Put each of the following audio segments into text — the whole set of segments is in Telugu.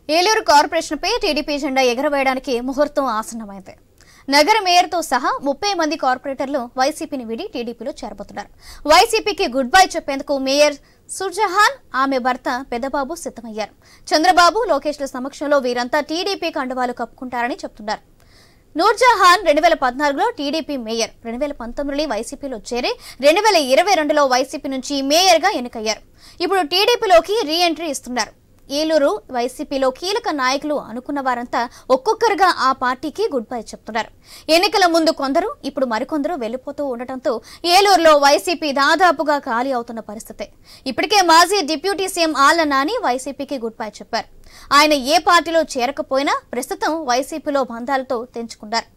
ఏలూరు కార్పొరేషన్పై టీడీపీ జెండా ఎగరవేయడానికి ముహూర్తం ఆసన్నమైంది. నగర మేయర్తో సహా 30 మంది కార్పొరేటర్లు వైసీపీని వీడి టీడీపీలో చేరబోతున్నారు. వైసీపీకి గుడ్ బై చెప్పేందుకు మేయర్ సుర్జహాన్, ఆమె భర్త పెద్దబాబు సిద్ధమయ్యారు. చంద్రబాబు, లోకేష్ల సమక్షంలో వీరంతా టీడీపీ కండువాలు కప్పుకుంటారని చెబుతున్నారు. నూర్జహాన్ 2014లో టీడీపీ మేయర్, 2019లో వైసీపీలో చేరి 2022లో వైసీపీ నుంచి మేయర్గా ఎన్నికయ్యారు. ఇప్పుడు టీడీపీలోకి రీ ఎంట్రీ ఇస్తున్నారు. ఏలూరు వైసీపీలో కీలక నాయకులు అనుకున్న వారంతా ఒక్కొక్కరుగా ఆ పార్టీకి గుడ్ బై చెప్తున్నారు. ఎన్నికల ముందు కొందరు, ఇప్పుడు మరికొందరు వెళ్లిపోతూ ఉండటంతో ఏలూరులో వైసీపీ దాదాపుగా ఖాళీ అవుతున్న పరిస్థితి. ఇప్పటికే మాజీ డిప్యూటీ సీఎం ఆళ్ల నాని వైసీపీకి గుడ్ బై చెప్పారు. ఆయన ఏ పార్టీలో చేరకపోయినా ప్రస్తుతం వైసీపీలో బంధాలతో తెంచుకున్నారు.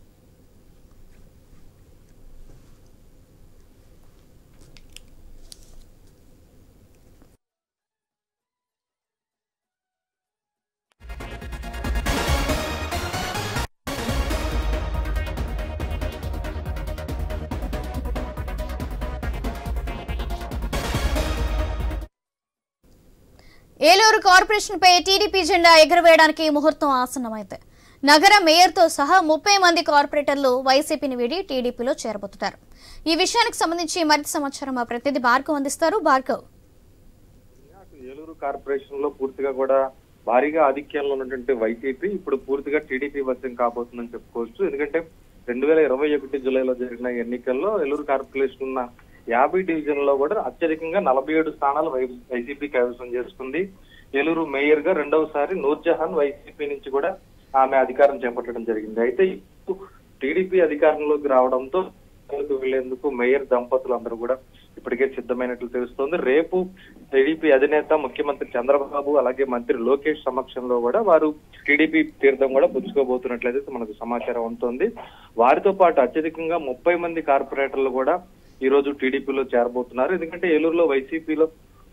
ఏలూరు కార్పొరేషన్పై టీడీపీ జెండా ఎగరవేయడానికి ముహూర్తం ఆసన్నమైంది. నగర మేయర్తో సహా 30 మంది కార్పొరేటర్లు వైసీపీని వీడి టీడీపీలో చేరబోతున్నారు. ఈ విషయానికి సంబంధించి మరింత సమాచారం మా ప్రతినిధి భార్గవ్ అందిస్తారు. భార్గవ్, ఏలూరు కార్పొరేషన్ లో పూర్తిగా కూడా భారీగా ఆధిక్యంలో ఉన్నటువంటి వైసీపీ ఇప్పుడు పూర్తిగా టీడీపీ వశం కాబోతుందని చెప్పుకోవచ్చు. ఎందుకంటే 2021 జూలైలో జరిగిన ఎన్నికల్లో ఏలూరు కార్పొరేషన్ ఉన్న 50 డివిజన్లలో కూడా అత్యధికంగా 47 స్థానాలు వైసీపీ కైవసం చేసుకుంది. ఏలూరు మేయర్ గా రెండవసారి నూర్జహాన్ వైసీపీ నుంచి కూడా ఆమె అధికారం చేపట్టడం జరిగింది. అయితే ఇప్పుడు టీడీపీ అధికారంలోకి రావడంతో వెళ్లేందుకు మేయర్ దంపతులు అందరూ కూడా ఇప్పటికే సిద్ధమైనట్లు తెలుస్తోంది. రేపు టీడీపీ అధినేత ముఖ్యమంత్రి చంద్రబాబు అలాగే మంత్రి లోకేష్ సమక్షంలో కూడా వారు టీడీపీ తీర్థం కూడా పుచ్చుకోబోతున్నట్లయితే మనకు సమాచారం ఉంటుంది. వారితో పాటు అత్యధికంగా 30 మంది కార్పొరేటర్లు కూడా ఈ రోజు టీడీపీలో చేరబోతున్నారు. ఎందుకంటే ఏలూరులో వైసీపీలో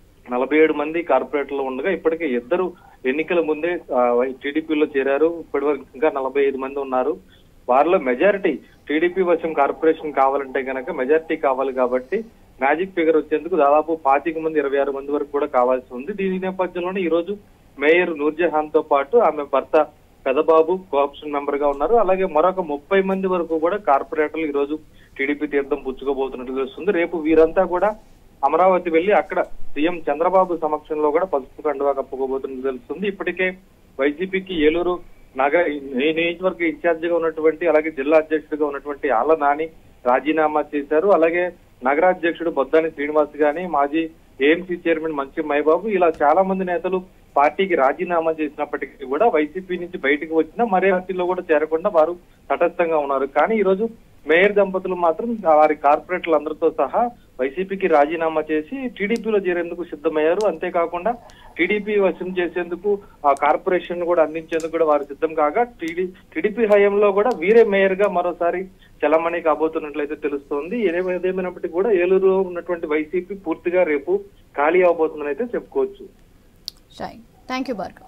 47 మంది కార్పొరేటర్లు ఉండగా ఇప్పటికే 2 ఎన్నికల ముందే టీడీపీలో చేరారు. ఇప్పటి వరకు ఇంకా 45 మంది ఉన్నారు. వారిలో మెజారిటీ టీడీపీ వశం కార్పొరేషన్ కావాలంటే కనుక మెజారిటీ కావాలి కాబట్టి మ్యాజిక్ ఫిగర్ వచ్చేందుకు దాదాపు 25 మంది 26 మంది వరకు కూడా కావాల్సి ఉంది. దీని నేపథ్యంలోనే ఈ రోజు మేయర్ నూర్జహాన్ తో పాటు ఆమె భర్త పెద్దబాబు కోఆప్షన్ మెంబర్ గా ఉన్నారు. అలాగే మరొక 30 మంది వరకు కూడా కార్పొరేటర్లు ఈ రోజు టీడీపీ తీర్థం పుచ్చుకోబోతున్నట్టు తెలుస్తుంది. రేపు వీరంతా కూడా అమరావతి వెళ్లి అక్కడ సీఎం చంద్రబాబు సమక్షంలో కూడా పసుపు కండువా కప్పుకోబోతున్నట్టు తెలుస్తుంది. ఇప్పటికే వైసీపీకి ఏలూరు నగర నియోజకవర్గ ఇన్ఛార్జ్ గా ఉన్నటువంటి అలాగే జిల్లా అధ్యక్షుడిగా ఉన్నటువంటి ఆళ్ల నాని రాజీనామా చేశారు. అలాగే నగరాధ్యక్షుడు బొద్దాని శ్రీనివాస్ గాని, మాజీ ఏఎంసీ చైర్మన్ మంచి మైబాబు, ఇలా చాలా మంది నేతలు పార్టీకి రాజీనామా చేసినప్పటికీ కూడా వైసీపీ నుంచి బయటకు వచ్చినా మరే పార్టీలో కూడా చేరకుండా వారు తటస్థంగా ఉన్నారు. కానీ ఈ రోజు మేయర్ దంపతులు మాత్రం వారి కార్పొరేటర్లు అందరితో సహా వైసీపీకి రాజీనామా చేసి టీడీపీలో చేరేందుకు సిద్ధమయ్యారు. అంతేకాకుండా టీడీపీ వశం చేసేందుకు ఆ కార్పొరేషన్ కూడా అందించేందుకు కూడా వారు సిద్ధం కాగా టీడీపీ హయాంలో కూడా వీరే మేయర్ గా మరోసారి చలమణి కాబోతున్నట్లయితే తెలుస్తోంది. ఏదేమైనప్పటికీ కూడా ఏలూరులో ఉన్నటువంటి వైసీపీ పూర్తిగా రేపు ఖాళీ అవబోతుందని అయితే చెప్పుకోవచ్చు. Thank you Bhargav.